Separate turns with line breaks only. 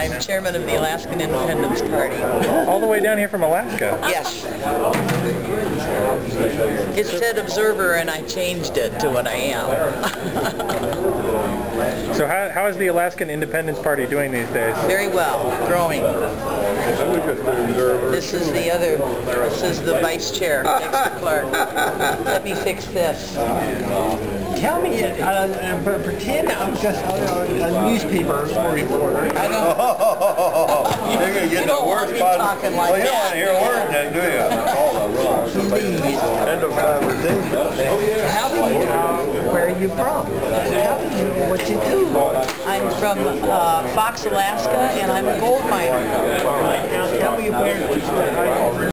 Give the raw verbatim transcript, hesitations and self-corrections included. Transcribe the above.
I'm chairman of the Alaskan Independence Party.
All the way down here from Alaska?
Yes. It said observer and I changed it to what I am.
So how, how is the Alaskan Independence Party doing these days?
Very well. Growing. This is the other, this is the vice chair next to Clark. Let me fix this.
Tell me, uh, uh, pretend I'm just a, a newspaper reporter.
I don't.
You're going to get the worst part.
Talking like
well, you don't want
that.
to hear a word then, do you?
Please.
End of conversation.
How do you?
Uh, where are you from? Tell me what you do.
I'm from uh, Fox, Alaska, and I'm a gold miner.
Now tell me where.